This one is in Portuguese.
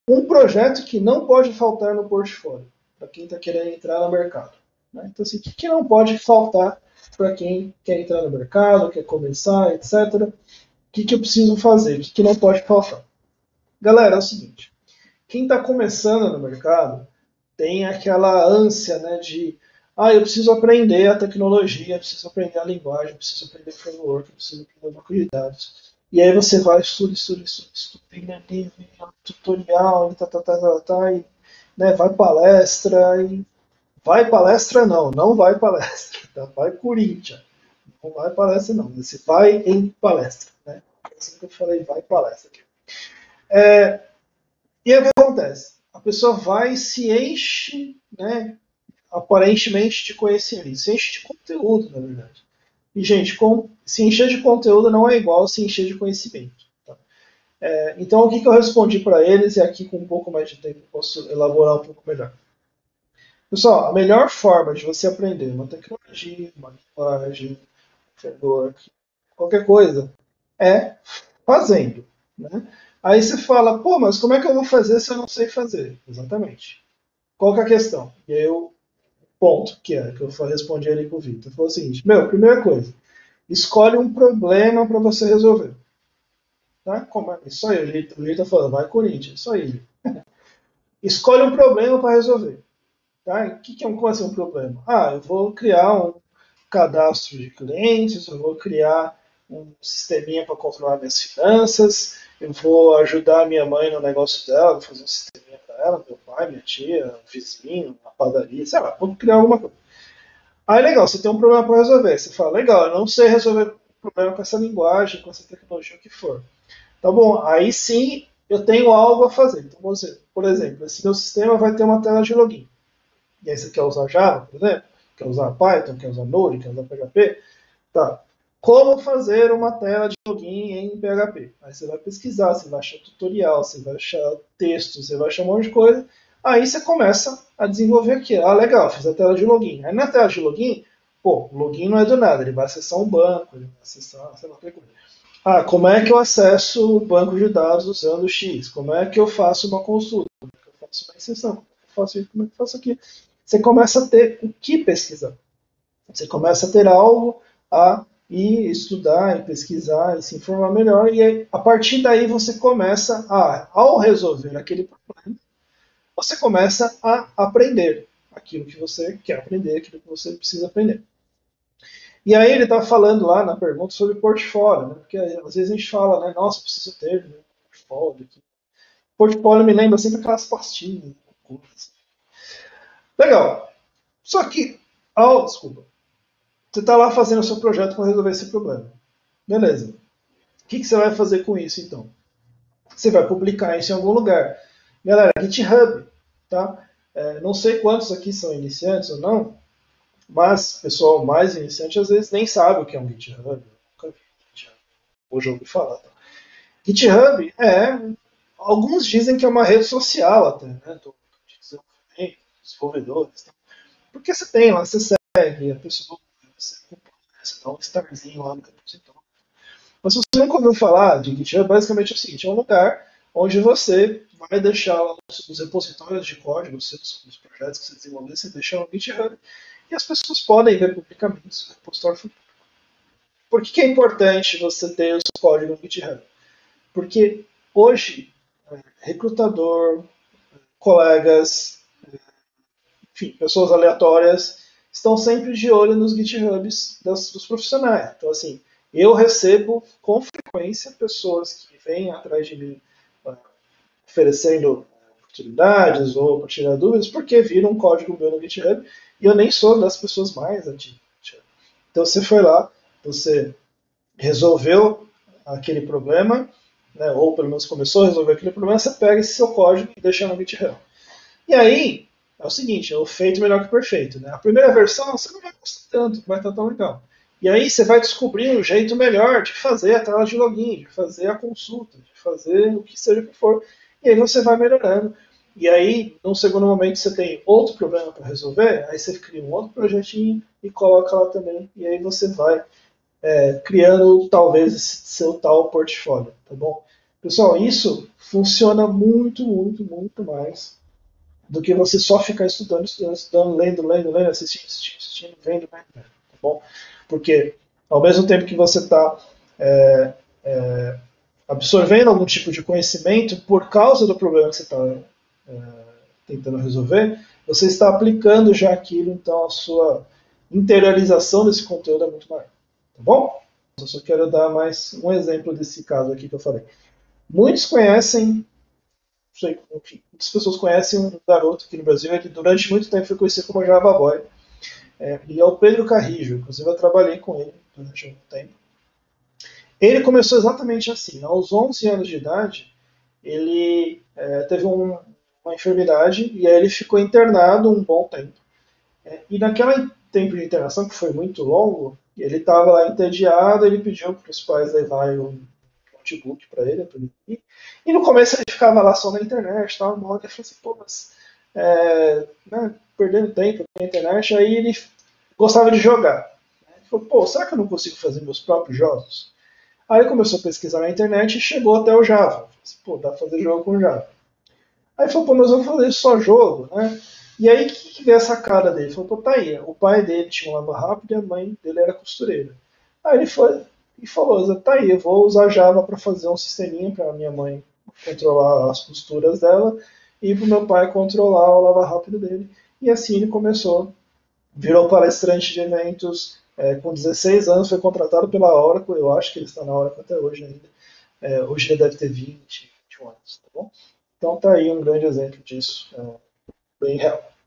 Um projeto que não pode faltar no portfólio, para quem está querendo entrar no mercado. Né? Então, assim, o que não pode faltar para quem quer entrar no mercado, quer começar, etc. O que eu preciso fazer? O que não pode faltar? Galera, é o seguinte, quem está começando no mercado tem aquela ânsia, né, de eu preciso aprender a tecnologia, preciso aprender a linguagem, preciso aprender framework, preciso aprender banco de dados. E aí você vai, estuda, pega livro, tutorial, e, né, vai palestra, e vai palestra não vai palestra, tá? Vai Corinthians, não vai palestra não, você vai em palestra, né? É assim que eu falei, vai palestra. E aí o que acontece? A pessoa vai e se enche, né, aparentemente de conhecimento, se enche de conteúdo, na verdade. E, gente, se encher de conteúdo não é igual se encher de conhecimento. Tá? Então, o que eu respondi para eles, e aqui com um pouco mais de tempo eu posso elaborar um pouco melhor. Pessoal, a melhor forma de você aprender uma tecnologia, uma linguagem, um framework, qualquer coisa, é fazendo. Né? Aí você fala, pô, mas como é que eu vou fazer se eu não sei fazer? Exatamente. Qual que é a questão? E aí eu ponto, que eu respondi ali pro Vitor. Falou o seguinte, primeira coisa, escolhe um problema para você resolver. Tá? Isso aí, o Vitor falando, vai Corinthians, isso aí. Escolhe um problema para resolver. Tá? O que é como assim um problema? Eu vou criar um cadastro de clientes, eu vou criar um sisteminha para controlar minhas finanças, eu vou ajudar minha mãe no negócio dela, vou fazer um sisteminha para ela, meu pai, minha tia, vizinho, uma padaria, sei lá, vou criar alguma coisa. Aí legal, você tem um problema para resolver. Você fala, legal, eu não sei resolver problema com essa linguagem, com essa tecnologia, o que for. Tá bom, aí sim eu tenho algo a fazer. Então, você, por exemplo, esse meu sistema vai ter uma tela de login. E aí você quer usar Java, por exemplo? Quer usar Python, quer usar Node, quer usar PHP? Tá. Como fazer uma tela de login em PHP? Aí você vai pesquisar, você vai achar tutorial, você vai achar texto, você vai achar um monte de coisa. Aí você começa a desenvolver aqui. Legal, fiz a tela de login. Aí na tela de login, o login não é do nada, ele vai acessar um banco, ele vai acessar, sei lá, qualquer coisa. Como é que eu acesso o banco de dados usando o X? Como é que eu faço uma consulta? Como é que eu faço uma inserção? Como é que eu faço isso? Como é que eu faço aqui? Você começa a ter o que pesquisar. Você começa a ter algo a ir estudar e pesquisar e se informar melhor. E aí, a partir daí você começa ao resolver aquele problema, você começa a aprender aquilo que você quer aprender, aquilo que você precisa aprender. E aí ele está falando lá na pergunta sobre portfólio, né? Porque às vezes a gente fala, né? Nossa, preciso ter, né, portfólio aqui. Portfólio me lembra sempre aquelas pastinhas. Legal. Só que, desculpa, você está lá fazendo o seu projeto para resolver esse problema. Beleza. O que você vai fazer com isso então? Você vai publicar isso em algum lugar. Galera, GitHub, tá? Não sei quantos aqui são iniciantes ou não, mas o pessoal mais iniciante às vezes nem sabe o que é um GitHub. Eu nunca vi GitHub. Hoje eu ouvi falar. Tá? GitHub alguns dizem que é uma rede social até, né? Do desenvolvimento, desenvolvedores. Tá? Porque você tem lá, você segue a pessoa, você dá um starzinho lá no repositório. Mas se você nunca ouviu falar de GitHub, basicamente é o seguinte, é um lugar onde você vai deixar os repositórios de código, os projetos que você desenvolver, você deixa no GitHub, e as pessoas podem ver publicamente o repositório. Por que é importante você ter o seu código no GitHub? Porque hoje, recrutador, colegas, enfim, pessoas aleatórias, estão sempre de olho nos GitHubs dos profissionais. Então, assim, eu recebo com frequência pessoas que vêm atrás de mim oferecendo oportunidades ou tirar dúvidas porque viram um código meu no GitHub e eu nem sou das pessoas mais antigas. Então você foi lá, você resolveu aquele problema, né, ou pelo menos começou a resolver aquele problema, você pega esse seu código e deixa no GitHub. E aí, é o seguinte, é o feito melhor que o perfeito. Né? A primeira versão você não vai gostar tanto, não vai estar tão legal. E aí você vai descobrir um jeito melhor de fazer a tela de login, de fazer a consulta, de fazer o que seja que for. E aí você vai melhorando. E aí, num segundo momento, você tem outro problema para resolver, aí você cria um outro projetinho e coloca lá também. E aí você vai criando talvez esse seu tal portfólio, tá bom? Pessoal, isso funciona muito, muito, muito mais do que você só ficar estudando, estudando, estudando, lendo, lendo, lendo, assistindo, assistindo, assistindo, vendo, vendo, vendo, tá bom? Porque ao mesmo tempo que você está é, é, absorvendo algum tipo de conhecimento por causa do problema que você está tentando resolver, você está aplicando já aquilo, então a sua interiorização desse conteúdo é muito maior. Tá bom? Eu só quero dar mais um exemplo desse caso aqui que eu falei. Muitos conhecem, sei, enfim, muitas pessoas conhecem um garoto aqui no Brasil, ele durante muito tempo foi conhecido como Java Boy, e é o Pedro Carrijo, inclusive eu trabalhei com ele durante um tempo. Ele começou exatamente assim, aos 11 anos de idade, ele teve uma enfermidade e aí ele ficou internado um bom tempo. E naquele tempo de internação, que foi muito longo, ele estava lá entediado, ele pediu para os pais levarem um notebook para ele, ir. E no começo ele ficava lá só na internet, tal, uma hora ele falou assim, pô, mas né, perdendo tempo na internet, aí ele gostava de jogar. Ele falou, pô, será que eu não consigo fazer meus próprios jogos? Aí ele começou a pesquisar na internet e chegou até o Java. Pô, dá pra fazer jogo com Java. Aí ele falou, pô, mas eu vou fazer só jogo, né? E aí, o que veio essa cara dele? Ele falou, pô, tá aí, o pai dele tinha um lava rápido e a mãe dele era costureira. Aí ele foi e falou, tá aí, eu vou usar Java para fazer um sisteminha para minha mãe controlar as costuras dela e para o meu pai controlar o lava rápido dele. E assim ele começou, virou palestrante de eventos, com 16 anos foi contratado pela Oracle, eu acho que ele está na Oracle até hoje ainda. Hoje ele deve ter 20, 21 anos, tá bom? Então tá aí um grande exemplo disso, bem real.